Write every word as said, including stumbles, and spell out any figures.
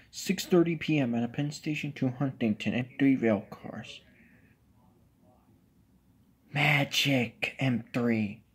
six thirty p m at a Penn Station to Huntington M three rail cars. Magic M three.